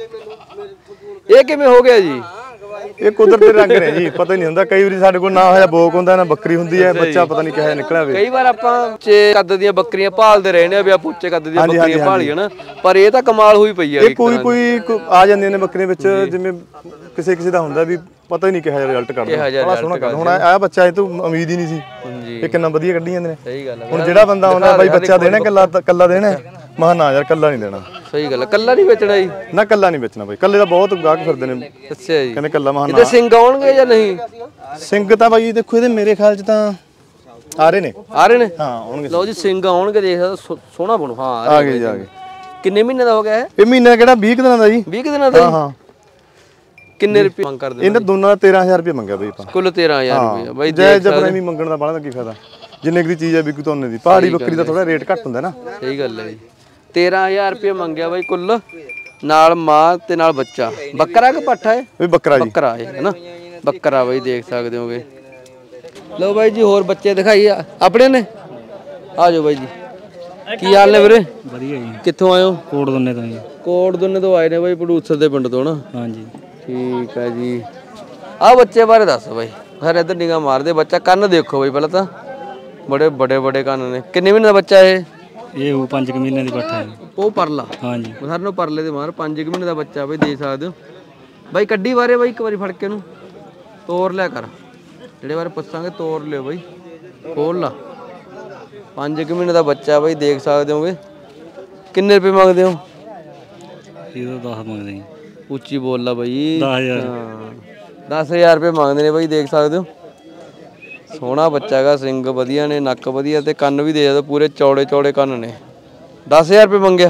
ਇਹ ਕਿਵੇਂ ਹੋ ਗਿਆ ਜੀ? ਇਹ ਕੁਦਰਤੀ ਰੰਗ ਨੇ ਜੀ। ਪਤਾ ਹੀ ਨਹੀਂ ਹੁੰਦਾ। ਕਈ ਵਾਰੀ ਸਾਡੇ ਕੋਲ ਨਾ ਹੋਇਆ ਬੋਕ ਹੁੰਦਾ ਨਾ ਬੱਕਰੀ ਹੁੰਦੀ ਹੈ। ਬੱਚਾ ਪਤਾ ਨਹੀਂ ਕਿਹੋ ਨਿਕਲਿਆ ਵੇ। ਕਈ ਵਾਰ ਆਪਾਂ ਉੱਚੇ ਕੱਦ ਦੀਆਂ ਬੱਕਰੀਆਂ ਭਾਲਦੇ ਰਹੇ ਨੇ ਵੀ ਆਪਾਂ ਉੱਚੇ ਕੱਦ ਦੀਆਂ ਬੱਕਰੀਆਂ ਭਾਲੀਆਂ ਨਾ। ਪਰ ਇਹ ਤਾਂ ਕਮਾਲ ਹੋਈ ਪਈ ਹੈ। ਇਹ ਕੋਈ ਕੋਈ ਆ ਜਾਂਦੀਆਂ ਨੇ ਬੱਕਰੀਆਂ ਵਿੱਚ ਜਿਵੇਂ ਕਿਸੇ ਕਿਸੇ ਦਾ ਹੁੰਦਾ ਵੀ ਪਤਾ ਹੀ ਨਹੀਂ ਕਿਹੋ ਜਿਹਾ ਰਿਜ਼ਲਟ ਕਰਦਾ। ਬੜਾ ਸੋਹਣਾ ਕਰਦਾ। ਹੁਣ ਆਹ ਬੱਚਾ ਇਹ ਤੋਂ ਉਮੀਦ ਹੀ ਨਹੀਂ ਸੀ। ਇਹ ਕਿੰਨਾ ਵਧੀਆ ਕੱਢੀ ਜਾਂਦੇ ਨੇ। ਸਹੀ ਗੱਲ ਹੈ। ਹੁਣ ਜਿਹੜਾ ਬੰਦਾ ਆਉਂਦਾ ਬਾਈ ਬੱਚਾ ਦੇਣਾ ਕੱਲਾ ਕੱਲਾ ਦੇਣਾ ਮਹਾ ਨਾ ਯਾਰ ਕੱਲਾ ਨਹੀਂ ਦੇਣਾ। ਸਹੀ ਗੱਲ ਹੈ। ਕੱਲਾ ਨਹੀਂ ਵੇਚਣਾ ਜੀ? ਨਾ ਕੱਲਾ ਨਹੀਂ ਵੇਚਣਾ ਬਾਈ। ਕੱਲੇ ਦਾ ਬਹੁਤ ਗਾਹਕ ਫਿਰਦੇ ਨੇ। ਅੱਛਾ ਜੀ। ਕਹਿੰਦੇ ਕੱਲਾ ਮਹਾ ਨਾ। ਇਹਦੇ ਸਿੰਘ ਆਉਣਗੇ ਜਾਂ ਨਹੀਂ? ਸਿੰਘ ਤਾਂ ਬਾਈ ਦੇਖੋ ਇਹਦੇ ਮੇਰੇ ਖਿਆਲ ਚ ਤਾਂ ਆ ਰਹੇ ਨੇ। ਆ ਰਹੇ ਨੇ? ਹਾਂ ਆਉਣਗੇ। ਲਓ ਜੀ ਸਿੰਘ ਆਉਣਗੇ। ਦੇਖ ਸੋਹਣਾ ਬਣੂ। ਹਾਂ ਆ ਗਏ ਜੀ ਆ ਗਏ। ਕਿੰਨੇ ਮਹੀਨੇ ਦਾ ਹੋ ਗਿਆ ਇਹ? ਇਹ ਮਹੀਨਾ ਕਿਹੜਾ ਵੀਹ ਦਿਨਾਂ ਦਾ ਜੀ। ਵੀਹ ਦਿਨਾਂ ਦਾ? ਹਾਂ ਹਾਂ। ਕਿੰਨੇ ਰੁਪਏ ਮੰਗ ਕਰਦੇ? ਇਹਨਾਂ ਦੋਨਾਂ ਦਾ ਤੇਰਾਂ ਹਜ਼ਾਰ ਰੁਪਏ ਮੰਗਿਆ ਬਾਈ ਆਪਾਂ। ਕੁੱਲ ਤੇਰਾਂ ਹਜ਼ਾਰ ਰੁਪਏ ਬਾਈ। ਜੈ ਜਬਰਾਨੀ ਮੰਗਣ ਦਾ ਬਾਲਾ ਦਾ ਕੀ ਫਾਇਦਾ? ਜਿੰਨੇ ਦੀ ਚੀਜ਼ ਹੈ ਵਿਕੂ ਤਾਂ ਉਹਨੇ ਦੀ। ਪਹਾੜੀ ਬੱਕਰੀ ਦਾ ਥੋੜਾ ਰੇਟ ਘੱਟ ਹੁੰਦਾ ਨਾ। ਸਹੀ ਗੱਲ ਹੈ ਜੀ। ਤੇਰਾਂ ਹਜ਼ਾਰ ਰੁਪਏ ਮੰਗਿਆ ਬਾਈ ਕੁੱਲ। ਨਾਲ ਮਾਂ ਤੇ ਨਾਲ ਬੱਚਾ। ਬੱਕਰਾ ਕਿ ਪੱਠਾ ਹੈ? ਵੀ ਬੱਕਰਾ ਜੀ। ਬੱਕਰਾ ਹੈ ਨਾ, ਬੱਕਰਾ ਬਾਈ ਦੇਖ ਸਕਦੇ ਹੋਗੇ। ਲਓ ਬਾਈ ਜੀ ਹੋਰ ਬੱਚੇ ਦਿਖਾਈ ਆਪਣੇ ਨੇ, ਆ ਜਾਓ ਬਾਈ ਜੀ। ਕੀ ਹਾਲ ਨੇ ਵੀਰੇ? ਵਧੀਆ ਜੀ। ਕਿੱਥੋਂ ਆਏ ਹੋ? ਕੋਟ ਦੁੰਨੇ ਤੋਂ ਜੀ। ਕੋਟ ਦੁੰਨੇ ਤੋਂ ਆਏ ਨੇ ਬਾਈ, ਪ੍ਰੋਡਿਊਸਰ ਦੇ ਪਿੰਡ ਤੋਂ ਨਾ। ਹਾਂਜੀ ਠੀਕ ਹੈ ਜੀ। ਆਹ ਬੱਚੇ ਬਾਰੇ ਦੱਸ ਬਾਈ। ਫਿਰ ਇੱਧਰ ਨਿਗਾਹ ਮਾਰਦੇ, ਬੱਚਾ ਕੰਨ ਦੇਖੋ ਬਾਈ ਪਹਿਲਾਂ ਤਾਂ, ਬੜੇ ਬੜੇ ਬੜੇ ਕੰਨ ਨੇ। ਕਿੰਨੇ ਮਹੀਨੇ ਦਾ ਬੱਚਾ ਇਹ? ਇਹ ਉਹ ਪੰਜ ਕੁ ਮਹੀਨੇ ਦੀ ਪੱਠਾ ਹੈ। ਉਹ ਪਰਲਾ? ਹਾਂਜੀ ਸਾਰਿਆਂ ਨੂੰ ਪਰਲੇ ਦੇ ਮਾਰ। ਪੰਜ ਕੁ ਮਹੀਨੇ ਦਾ ਬੱਚਾ ਬਾਈ, ਦੇਖ ਸਕਦੇ ਹੋ ਬਾਈ। ਕੱਢੀ ਬਾਰੇ ਬਾਈ ਇੱਕ ਵਾਰੀ ਫੜ ਕੇ ਨੂੰ ਤੋੜ ਲਿਆ ਕਰ, ਜਿਹੜੇ ਬਾਰੇ ਪੁੱਛਾਂਗੇ ਤੋੜ ਲਿਓ ਬਾਈ, ਖੋਲ ਲਾ। ਪੰਜ ਕੁ ਮਹੀਨੇ ਦਾ ਬੱਚਾ ਬਾਈ, ਦੇਖ ਸਕਦੇ ਹੋਗੇ। ਕਿੰਨੇ ਰੁਪਏ ਮੰਗਦੇ ਹੋ? ਇਹਦਾ ਦਸ ਮੰਗਦੇ ਜੀ। ਉੱਚੀ ਬੋਲ ਲਾ ਬਾਈ। ਦਸ ਹਜ਼ਾਰ। ਦਸ ਹਜ਼ਾਰ ਰੁਪਏ ਮੰਗਦੇ ਨੇ ਬਾਈ, ਦੇਖ ਸਕਦੇ ਹੋ। ਸੋਹਣਾ ਬੱਚਾ ਹੈਗਾ, ਸਿੰਗ ਵਧੀਆ ਨੇ, ਨੱਕ ਵਧੀਆ ਤੇ ਕੰਨ ਵੀ ਦੇ ਦਿਓ, ਪੂਰੇ ਚੌੜੇ ਚੌੜੇ ਕੰਨ ਨੇ। ਦਸ ਹਜ਼ਾਰ ਰੁਪਏ ਮੰਗਿਆ?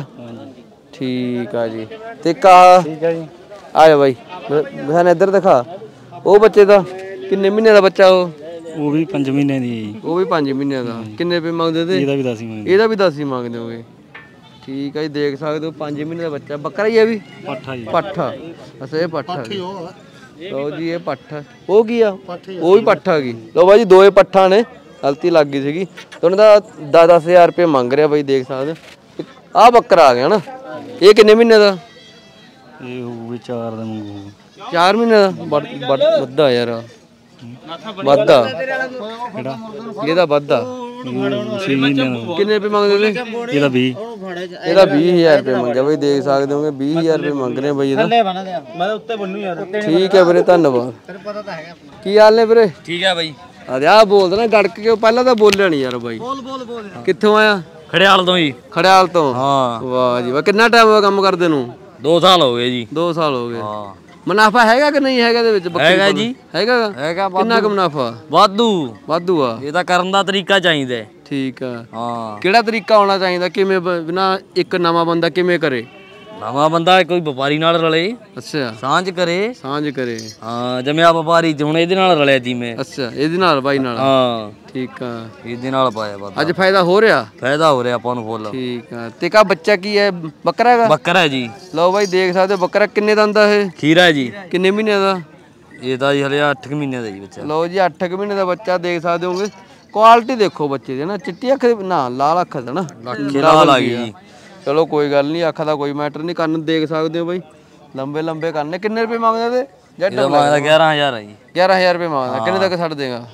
ਠੀਕ ਆ ਜੀ। ਤੇ ਕਾ ਠੀਕ ਆ ਜੀ। ਆ ਜਾ ਬਾਈ, ਮੈਂ ਇੱਧਰ ਦਿਖਾ। ਉਹ ਬੱਚੇ ਦਾ ਕਿੰਨੇ ਮਹੀਨੇ ਦਾ ਬੱਚਾ? ਉਹ ਉਹ ਵੀ ਪੰਜ ਮਹੀਨੇ ਦੀ ਜੀ। ਉਹ ਵੀ ਪੰਜ ਮਹੀਨਿਆਂ ਦਾ। ਕਿੰਨੇ ਰੁਪਏ ਮੰਗਦੇ ਤੇ? ਇਹਦਾ ਵੀ ਦਸ ਹੀ ਮੰਗਦੇ। ਇਹਦਾ ਵੀ ਦਸ ਹੀ ਮੰਗਦੇ ਹੋਗੇ। ਠੀਕ ਆ ਜੀ, ਦੇਖ ਸਕਦੇ ਹੋ ਪੰਜ ਮਹੀਨੇ ਦਾ ਬੱਚਾ। ਬੱਕਰਾ ਹੀ ਹੈ ਵੀ? ਪੱਠਾ ਜੀ। ਪੱਠਾ। ਅੱਛਾ ਇਹ ਪੱਠਾ ਲਓ ਜੀ, ਇਹ ਪੱਠਾ। ਉਹ ਕੀ ਆ? ਉਹ ਵੀ ਪੱਠਾ ਗਈ। ਲਓ ਬਾਈ ਜੀ, ਦੋਏ ਪੱਠਾ ਨੇ, ਗਲਤੀ ਲੱਗ ਗਈ ਸੀਗੀ। ਤੇ ਉਹਨਾਂ ਦਾ ਦਸ ਦਸ ਹਜ਼ਾਰ ਰੁਪਏ ਮੰਗ ਰਿਹਾ ਬਾਈ, ਦੇਖ ਸਕਦੇ ਹੋ। ਆਹ ਬੱਕਰਾ ਆ ਗਿਆ ਨਾ, ਇਹ ਕਿੰਨੇ ਮਹੀਨੇ ਦਾ? ਇਹ ਉਹ ਵੀ ਚਾਰ ਦਾ ਮੰਗੂ। ਚਾਰ ਮਹੀਨੇ ਦਾ? ਵੱਧਾ ਯਾਰ, ਵੱਧਾ ਕਿਹੜਾ? ਇਹਦਾ ਵੱਧਾ। ਛੇ ਮਹੀਨੇ ਦਾ। ਕਿੰਨੇ ਰੁਪਏ ਮੰਗਦੇ ਨੇ? ਇਹਦਾ ਵੀਹ। ਇਹਦਾ ਵੀਹ ਹਜ਼ਾਰ ਰੁਪਏ ਮੰਗਿਆ ਬਾਈ, ਦੇਖ ਸਕਦੇ ਹੋਗੇ। ਵੀਹ ਹਜ਼ਾਰ ਰੁਪਏ ਮੰਗ ਰਹੇ ਬਾਈ ਇਹਦਾ। ਠੀਕ ਹੈ ਵੀਰੇ, ਧੰਨਵਾਦ। ਕੀ ਹਾਲ ਨੇ ਵੀਰੇ? ਠੀਕ ਹੈ ਬਾਈ। ਆ ਬੋਲਦਾ ਨਾ ਗੜਕ ਕੇ, ਪਹਿਲਾਂ ਤਾਂ ਬੋਲਿਆ ਨਹੀਂ ਯਾਰ ਬਾਈ। ਬੋਲ ਬੋਲ ਬੋਲ। ਕਿੱਥੋਂ ਆਇਆ? ਖੜਿਆਲ ਤੋਂ ਜੀ। ਖੜਿਆਲ ਤੋਂ? ਹਾਂ। ਵਾਹ ਜੀ ਵਾਹ। ਕਿੰਨਾ ਟਾਈਮ ਹੋਇਆ ਕੰਮ ਕਰਦੇ ਨੂੰ? ਦੋ ਸਾਲ ਹੋ ਗਏ ਜੀ। ਦੋ ਸਾਲ ਹੋ ਗਏ। ਹਾਂ। ਮੁਨਾਫਾ ਹੈਗਾ ਕਿ ਨਹੀਂ ਹੈਗਾ ਇਹਦੇ ਵਿੱਚ? ਹੈਗਾ ਜੀ। ਹੈਗਾ? ਹੈਗਾ। ਕਿੰਨਾ ਕੁ ਮੁਨਾਫਾ? ਵਾਧੂ। ਵਾਧੂ ਆ? ਇਹ ਤਾਂ ਕਰਨ ਦਾ ਤਰੀਕਾ ਚਾਹੀਦਾ। ਠੀਕ ਆ। ਹਾਂ। ਕਿਹੜਾ ਤਰੀਕਾ ਹੋਣਾ ਚਾਹੀਦਾ? ਕਿਵੇਂ ਬਿਨਾ ਇੱਕ ਨਵਾਂ ਬੰਦਾ ਕਿਵੇਂ ਕਰੇ? ਨਵਾਂ ਬੰਦਾ ਕੋਈ ਵਪਾਰੀ ਨਾਲ ਰਲੇ। ਅੱਛਾ, ਸਾਂਝ ਕਰੇ। ਸਾਂਝ ਕਰੇ। ਹਾਂ, ਜਿਵੇਂ ਆ ਵਪਾਰੀ ਹੁਣ ਇਹਦੇ ਨਾਲ ਰਲਿਆ ਜੀ ਮੈਂ। ਅੱਛਾ, ਇਹਦੇ ਨਾਲ ਬਾਈ ਨਾਲ? ਹਾਂ ਠੀਕ ਆ। ਇਹਦੇ ਨਾਲ ਪਾਇਆ ਬਾਬਾ। ਅੱਜ ਫਾਇਦਾ ਹੋ ਰਿਹਾ? ਫਾਇਦਾ ਹੋ ਰਿਹਾ ਆਪਾਂ ਨੂੰ ਫੁੱਲ। ਠੀਕ ਆ। ਤੇ ਕਾ ਬੱਚਾ ਕੀ ਹੈ? ਬੱਕਰਾ ਹੈਗਾ? ਬੱਕਰਾ ਹੈ ਜੀ। ਲਓ ਬਾਈ, ਦੇਖ ਸਕਦੇ ਹੋ ਬੱਕਰਾ। ਕਿੰਨੇ ਦੰਦ ਦਾ ਇਹ? ਖੀਰਾ ਜੀ। ਕਿੰਨੇ ਮਹੀਨੇ ਦਾ? ਇਹ ਤਾਂ ਜੀ ਹਲੇ ਅੱਠ ਕੁ ਮਹੀਨੇ ਦਾ ਜੀ ਬੱਚਾ। ਲਓ ਜੀ, ਅੱਠ ਕੁ ਮਹੀਨੇ ਦਾ ਬੱਚਾ, ਦੇਖ ਸਕਦੇ ਹੋਗੇ। ਕੁਆਲਿਟੀ ਦੇਖੋ ਬੱਚੇ ਦੀ ਨਾ, ਚਿੱਟੀ ਅੱਖ ਨਾ, ਲਾਲ ਅੱਖ ਦਾ ਨਾ, ਲਾਲ ਆ ਗਈ ਜੀ। ਚਲੋ ਕੋਈ ਗੱਲ ਨਹੀਂ, ਅੱਖ ਦਾ ਕੋਈ ਮੈਟਰ ਨਹੀਂ। ਕੰਨ ਦੇਖ ਸਕਦੇ ਹੋ ਬਾਈ, ਲੰਬੇ ਲੰਬੇ ਕੰਨ। ਕਿੰਨੇ ਰੁਪਏ ਮੰਗਦੇ ਤੇ? ਜੱਟ ਮੰਗਦਾ ਗਿਆਰਾਂ ਹਜ਼ਾਰ ਆ ਜੀ। ਗਿਆਰਾਂ ਹਜ਼ਾਰ ਰੁਪਏ ਮੰਗਦਾ। ਕਿੰਨੇ ਤੱਕ ਛੱਡ ਦੇਗਾ?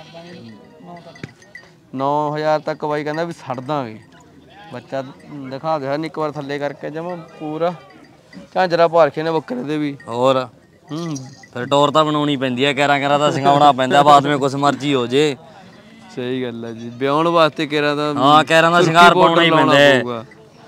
ਨੌ ਹਜ਼ਾਰ ਤੱਕ ਬਾਈ ਕਹਿੰਦਾ ਵੀ ਛੱਡ ਦਾਂਗੇ। ਬੱਚਾ ਦਿਖਾ ਦੇ ਹਨ ਇੱਕ ਵਾਰ ਥੱਲੇ ਕਰਕੇ, ਜਮਾ ਪੂਰਾ ਝਾਂਜਰਾ ਭਾਰਖੇ ਨੇ ਬੱਕਰੇ ਦੇ ਵੀ। ਹੋਰ ਹੂੰ, ਫਿਰ ਟੋਰ ਤਾਂ ਬਣਾਉਣੀ ਪੈਂਦੀ ਹੈ। ਕਹਿਰਾਂ ਕਹਿਰਾਂ ਤਾਂ ਸਿਖਾਉਣਾ ਪੈਂਦਾ, ਬਾਅਦ ਵਿੱਚ ਕੁਛ ਮਰਜ਼ੀ ਹੋ ਜੇ। ਸਹੀ ਗੱਲ ਹੈ ਜੀ। ਵਿਆਹਣ ਵਾਸਤੇ ਕਹਿਰਾਂ ਦਾ, ਹਾਂ ਕਹਿਰਾਂ ਦਾ ਸ਼ਿੰਗਾਰ ਪਾਉਣਾ ਹੀ ਪੈਂਦਾ ਹੈ।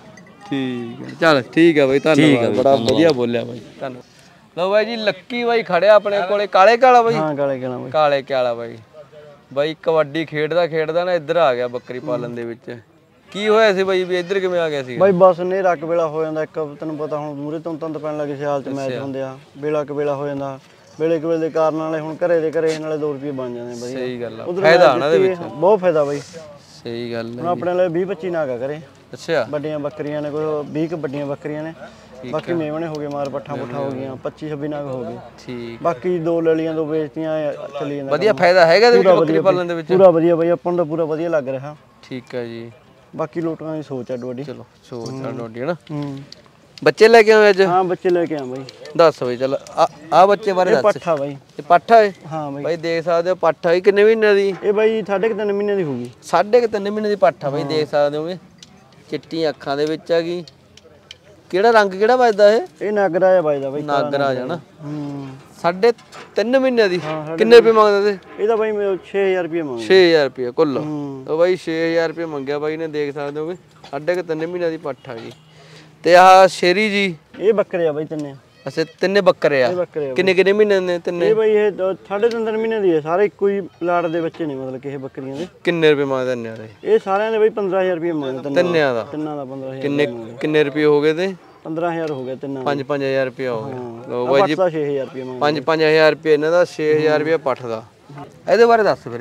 ਠੀਕ ਹੈ, ਚੱਲ ਠੀਕ ਹੈ ਬਾਈ, ਧੰਨਵਾਦ। ਬੜਾ ਵਧੀਆ ਬੋਲਿਆ ਬਾਈ, ਧੰਨਵਾਦ। ਲਓ ਬਾਈ ਜੀ, ਲੱਕੀ ਬਾਈ ਖੜਿਆ ਆਪਣੇ ਕੋਲੇ। ਕਾਲੇ ਕਾਲਾ ਬਾਈ? ਹਾਂ ਕਾਲੇ ਕਾਲਾ ਬਾਈ। ਕਾਲੇ ਕਾਲਾ ਬਾਈ। ਬਾਈ ਕਬੱਡੀ ਖੇਡਦਾ ਖੇਡਦਾ ਨਾ ਇੱਧਰ ਆ ਗਿਆ ਬੱਕਰੀ ਪਾਲਣ ਦੇ ਵਿੱਚ। ਕੀ ਹੋਇਆ ਸੀ ਬਾਈ ਵੀ ਇੱਧਰ ਕਿਵੇਂ ਆ ਗਿਆ ਸੀ? ਬਾਈ ਬਸ ਨੇ ਰੱਕ ਵੇਲਾ ਹੋ ਜਾਂਦਾ ਇੱਕ, ਤੈਨੂੰ ਪਤਾ ਹੁਣ ਮੂਰੇ ਤੋਂ ਤੰਦ ਪੈਣ ਲੱਗੇ ਸਿਆਲ ਚ ਮੈਚ ਹੁੰਦੇ ਆ, ਵੇਲਾ ਕ ਵੇਲਾ ਹੋ ਜਾਂਦਾ। ਵੇਲੇ ਕ ਵੇਲੇ ਦੇ ਕਾਰਨ ਨਾਲੇ ਹੁਣ ਘਰੇ ਦੇ ਘਰੇ ਨਾਲੇ ਦੋ ਰੁਪਏ ਬਣ ਜਾਂਦੇ ਬਾਈ। ਸਹੀ ਗੱਲ ਆ, ਫਾਇਦਾ ਨਾ ਇਹਦੇ ਵਿੱਚ। ਬਹੁਤ ਫਾਇਦਾ ਬਾਈ। ਸਹੀ ਗੱਲ ਹੁਣ ਹੈ। ਆਪਣੇ ਲਈ ਵੀਹ ਪੱਚੀ ਨਾਗਾ ਕਰੇ। ਅੱਛਾ, ਵੱਡੀਆਂ ਬੱਕਰੀਆਂ ਨੇ, ਕੋਈ ਵੀਹ ਕ ਵੱਡੀਆਂ ਬੱਕਰੀਆਂ ਨੇ, ਬਾਕੀ ਮੇਵਣੇ ਹੋ ਗਏ, ਮਾਰ ਪੱਠਾ ਪੁੱਠਾ ਹੋ ਗਈਆਂ, ਪੱਚੀ ਛੱਬੀ ਨਾਗ ਹੋ ਗਏ। ਠੀਕ। ਬਾਕੀ ਦੋ ਲਲੀਆਂ ਦੋ ਵੇਚਤੀਆਂ, ਚੱਲੀ ਜਾਂਦਾ। ਵਧੀਆ ਫਾਇਦਾ ਹੈਗਾ ਇਹਦੇ ਵਿੱਚ ਬੱਕਰੀ ਪਾਲਣ ਦੇ ਵਿੱਚ? ਪੂਰਾ ਵਧੀਆ ਬਾਈ, ਆਪਾਂ ਨੂੰ ਤਾਂ ਪੂਰਾ ਵਧੀਆ ਲੱਗ ਰਿਹਾ। ਠੀਕ ਹੈ ਜੀ। ਬਾਕੀ ਲੋਕਾਂ ਦੀ ਸੋਚ ਅੱਡੋ ਅੱਡੀ। ਚਲੋ ਸੋਚ ਆ ਡੋਡੀ ਹੈ ਨਾ। ਹੂੰ, ਬੱਚੇ ਲੈ ਕੇ ਆਏ ਅੱਜ? ਹਾਂ ਬੱਚੇ ਲੈ ਕੇ ਆ ਬਾਈ। ਦੱਸ ਬਈ, ਚੱਲ ਆ ਬੱਚੇ ਬਾਰੇ ਦੱਸ। ਪੱਠਾ ਬਾਈ। ਇਹ ਪੱਠਾ ਹੈ? ਹਾਂ ਬਾਈ। ਬਾਈ ਦੇਖ ਸਕਦੇ ਹੋ, ਪੱਠਾ ਹੀ ਕਿੰਨੇ ਮਹੀਨੇ ਦੀ? ਇਹ ਬਾਈ ਸਾਢੇ ਕੁ ਤਿੰਨ ਮਹੀਨੇ ਦੀ ਹੋਊਗੀ। ਸਾਢੇ ਕੁ ਤਿੰਨ ਮਹੀਨੇ ਦੀ ਪੱਠਾ ਬਾਈ, ਦੇਖ ਸਕਦੇ ਹੋਗੇ। ਚਿੱਟੀਆਂ ਅੱਖਾਂ ਦੇ ਵਿੱਚ ਆ ਗਈ। ਕਿਹੜਾ ਰੰਗ ਕਿਹੜਾ ਵੱਜਦਾ ਇਹ? ਇਹ ਨਾਗਰਾ ਆ ਵੱਜਦਾ ਬਾਈ। ਨਾਗਰਾ ਜਾਣਾ। ਹੂੰ, ਸਾਢੇ ਤਿੰਨ ਮਹੀਨੇ ਦੀ। ਕਿੰਨੇ ਰੁਪਏ ਮੰਗਦੇ ਤੇ? ਇਹਦਾ ਬਾਈ ਮੈਂ ਛੇ ਹਜ਼ਾਰ ਰੁਪਏ ਮੰਗਦਾ। ਛੇ ਹਜ਼ਾਰ ਰੁਪਏ ਕੁੱਲ। ਹੂੰ। ਉਹ ਬਾਈ ਛੇ ਹਜ਼ਾਰ ਰੁਪਏ ਮੰਗਿਆ ਬਾਈ ਨੇ, ਦੇਖ ਸਕਦੇ ਹੋਗੇ। ਸਾਢੇ ਕੁ ਤਿੰਨ ਮਹੀਨੇ ਦੀ ਪੱਠਾ ਗਈ। ਤੇ ਆਹ ਸ਼ੇਰੀ ਜੀ? ਇਹ ਬੱਕਰੇ ਆ ਬਾਈ ਤਿੰਨੇ। ਅੱਛਾ, ਤਿੰਨੇ ਬੱਕਰੇ ਆ? ਇਹ ਬੱਕਰੇ ਆ। ਕਿੰਨੇ ਕਿੰਨੇ ਮਹੀਨੇ ਦੇ ਤਿੰਨੇ? ਇਹ ਬਾਈ ਇਹ ਸਾਢੇ ਤਿੰਨ ਤਿੰਨ ਮਹੀਨੇ ਦੀ ਹੈ। ਸਾਰੇ ਇੱਕੋ ਹੀ ਪਲਾਟ ਦੇ ਬੱਚੇ ਨੇ, ਮਤਲਬ ਕਿ ਇਹ ਬੱਕਰੀਆਂ ਦੇ। ਕਿੰਨੇ ਰੁਪਏ ਮੰਗਦੇ ਨੇ ਯਾਰ? ਇਹ ਸਾਰਿਆਂ ਦੇ ਬਾਈ ਪੰਦਰਾਂ ਹਜ਼ਾਰ ਰੁਪਏ ਮੰਗਦੇ ਤਿੰਨਾਂ ਤਿੰਨਿਆਂ ਦਾ? ਤਿੰਨਾਂ ਦਾ ਪੰਦਰਾਂ ਹਜ਼ਾਰ। ਕਿੰਨੇ ਕਿੰਨੇ ਰੁਪਏ ਹੋ ਗਏ ਤੇ? ਪੰਦਰਾਂ ਹਜ਼ਾਰ ਹੋ ਗਿਆ ਤਿੰਨਾਂ ਦਾ। ਪੰਜ ਪੰਜ ਹਜ਼ਾਰ ਰੁਪਏ ਹੋ ਗਿਆ। ਲਓ ਬਾਈ ਬਾਈ ਜੀ, ਛੇ ਹਜ਼ਾਰ ਰੁਪਏ ਮੰਗਦੇ। ਪੰਜ ਪੰਜ ਹਜ਼ਾਰ ਰੁਪਏ ਇਹਨਾਂ ਦਾ, ਛੇ ਹਜ਼ਾਰ ਰੁਪਏ ਪੱਠ ਦਾ। ਇਹਦੇ ਬਾਰੇ ਦੱਸ ਵੀਰੇ।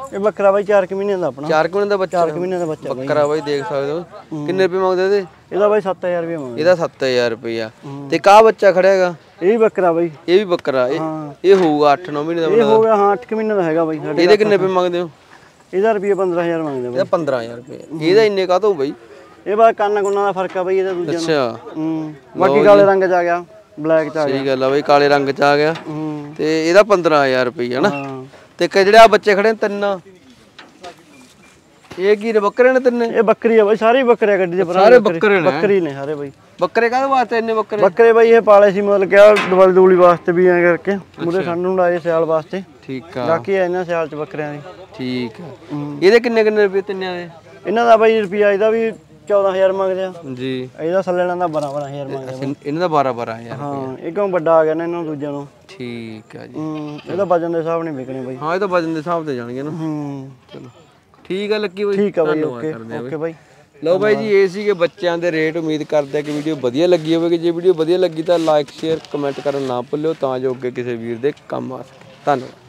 ਇਹ ਬੱਕਰਾ ਬਾਈ ਚਾਰ ਕੁ ਮਹੀਨਿਆਂ ਦਾ ਆਪਣਾ ਚਾਰ ਕੁ ਮਹੀਨੇ ਦਾ ਬੱਚਾ ਚਾਰ ਕੁ ਮਹੀਨਿਆਂ ਦਾ ਬੱਚਾ ਬਾਈ ਬੱਕਰਾ ਬਾਈ ਦੇਖ ਸਕਦੇ ਹੋ। ਕਿੰਨੇ ਰੁਪਏ ਮੰਗਦੇ ਇਹਦੇ? ਇਹਦਾ ਬਾਈ ਸੱਤ ਹਜ਼ਾਰ ਰੁਪਏ ਮੰਗਦੇ। ਇਹਦਾ ਸੱਤ ਹਜ਼ਾਰ ਰੁਪਇਆ। ਤੇ ਕਾ ਬੱਚਾ ਖੜਿਆ ਹੈਗਾ? ਇਹ ਵੀ ਬੱਕਰਾ ਬਾਈ। ਇਹ ਵੀ ਬੱਕਰਾ। ਇਹ ਇਹ ਹੋਊਗਾ ਅੱਠ ਨੌ ਮਹੀਨੇ ਦਾ। ਇਹ ਹੋ ਗਿਆ ਹਾਂ ਅੱਠ ਕੁ ਮਹੀਨੇ ਦਾ ਹੈਗਾ ਬਾਈ ਸਾਡੇ। ਇਹਦੇ ਕਿੰਨੇ ਰੁਪਏ ਮੰਗਦੇ ਹੋ? ਇਹਦਾ ਰੁਪਏ ਪੰਦਰਾਂ ਹਜ਼ਾਰ ਮੰਗਦੇ ਇਹਦਾ ਪੰਦਰਾਂ ਹਜ਼ਾਰ ਰੁਪਏ। ਇਹਦਾ ਇੰਨੇ ਕਾਹ ਤੋਂ ਬਾਈ? ਇਹ ਬਾ ਕੰਨ ਕੁੰਨਾਂ ਦਾ ਫਰਕ ਆ ਬਾਈ ਇਹਦਾ ਦੂਜਾ। ਅੱਛਾ। ਹੂੰ ਬਾਕੀ ਕਾਲੇ ਰੰਗ ਚ ਆ ਗਿਆ, ਬਲੈਕ ਚ ਆ ਗਿਆ। ਸਹੀ ਗੱਲ ਆ ਬਾਈ, ਕਾਲੇ ਰੰਗ ਚ ਆ ਗਿਆ। ਹੂੰ ਤੇ ਇਹਦਾ ਪੰਦਰਾਂ ਹਜ਼ਾਰ ਰੁਪਏ ਹਨਾ। ਹਾਂ ਤੇ ਜਿਹੜੇ ਆ ਬੱਚੇ ਖੜੇ ਨੇ ਤਿੰਨ, ਇਹ ਕੀ ਨੇ? ਬੱਕਰੇ ਨੇ ਤਿੰਨੇ? ਇਹ ਬੱਕਰੀ ਆ ਬਾਈ, ਸਾਰੇ ਬੱਕਰੇ ਗੱਡੀ ਦੇ ਭਰਾ। ਸਾਰੇ ਬੱਕਰੇ ਨੇ? ਬੱਕਰੀ ਨੇ ਸਾਰੇ ਬਾਈ। ਬੱਕਰੇ ਕਾਹਦੇ ਵਾਸਤੇ ਇੰਨੇ ਬੱਕਰੇ? ਬੱਕਰੇ ਬਾਈ ਇਹ ਪਾਲੇ ਸੀ ਮਤਲਬ ਕਿ ਦਵਾਲੀ ਦੂਲੀ ਵਾਸਤੇ ਵੀ ਐ ਕਰਕੇ ਮੂਰੇ ਠੰਡ ਨੂੰ ਲਾਏ ਸਿਆਲ ਵਾਸਤੇ। ਠੀਕ ਆ। ਬਾਕੀ ਆ ਇਹਨਾਂ ਸਿਆਲ ਚ ਬੱਕਰਿਆਂ ਦੀ। ਠੀਕ ਆ। ਇਹਦੇ ਕਿੰਨੇ ਕਿੰਨੇ ਰੁਪਏ ਤਿੰਨਿਆਂ ਦੇ? ਇਹਨਾਂ ਦਾ ਬਾਈ ਰੁਪਿਆ ਇਹਦਾ ਵੀ ਚੌਦਾਂ ਹਜ਼ਾਰ ਮੰਗਦੇ ਆ ਜੀ। ਇਹਦਾ ਸੱਲੇਣਾ ਦਾ ਬਾਰਾਂ ਬਾਰਾਂ ਹਜ਼ਾਰ ਮੰਗਦੇ ਆ। ਇਹਨਾਂ ਦਾ ਬਾਰਾਂ ਬਾਰਾਂ ਹਜ਼ਾਰ। ਹਾਂ ਇਹ ਕਿਉਂ ਵੱਡਾ ਆ ਗਿਆ ਨਾ ਇਹਨਾਂ ਦੂਜਿਆਂ ਨੂੰ। ਠੀਕ ਆ ਜੀ। ਹੂੰ ਇਹਦਾ ਵਜਨ ਦੇ ਹਿਸਾਬ ਨਹੀਂ ਵਿਕਣੇ ਬਾਈ। ਹਾਂ ਇਹ ਤਾਂ ਵਜਨ ਦੇ ਹਿਸਾਬ ਤੇ ਜਾਣਗੇ ਨਾ। ਹੂੰ ਚਲੋ ਠੀਕ ਆ ਲੱਕੀ ਬਾਈ। ਠੀਕ ਆ ਬਾਈ। ਓਕੇ ਓਕੇ ਬਾਈ। ਲਓ ਬਾਈ ਜੀ, ਇਹ ਸੀਗੇ ਬੱਚਿਆਂ ਦੇ ਰੇਟ। ਉਮੀਦ ਕਰਦੇ ਆ ਕਿ ਵੀਡੀਓ ਵਧੀਆ ਲੱਗੀ ਹੋਵੇਗੀ। ਜੇ ਵੀਡੀਓ ਵਧੀਆ ਲੱਗੀ ਤਾਂ ਲਾਈਕ ਸ਼ੇਅਰ ਕਮੈਂਟ ਕਰਨਾ ਨਾ ਭੁੱਲਿਓ, ਤਾਂ ਜੋ ਅੱਗੇ ਕਿਸੇ ਵੀਰ ਦੇ ਕੰਮ ਆ ਸਕੇ। ਧੰਨਵਾਦ।